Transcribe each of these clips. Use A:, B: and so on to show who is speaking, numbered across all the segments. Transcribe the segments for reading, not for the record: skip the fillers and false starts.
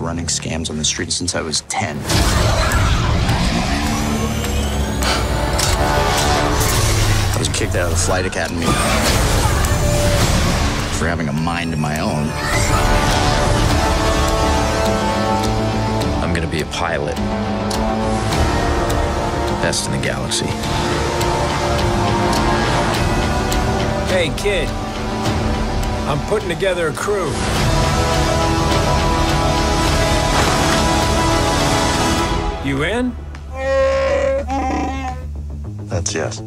A: running scams on the street since I was 10. I was kicked out of the flight academy for having a mind of my own. I'm gonna be a pilot. Best in the galaxy.
B: Hey, kid. I'm putting together a crew. You in?
A: That's yes.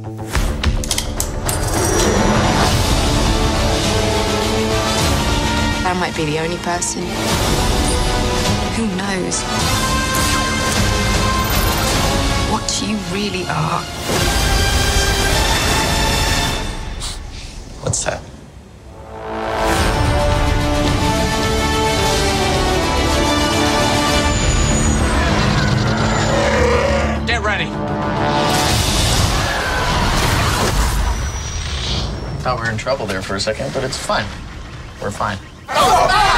C: I might be the only person. Who knows what you really are?
A: What's that?
D: Get ready.
A: Thought we were in trouble there for a second, but it's fine. We're fine.
D: Oh!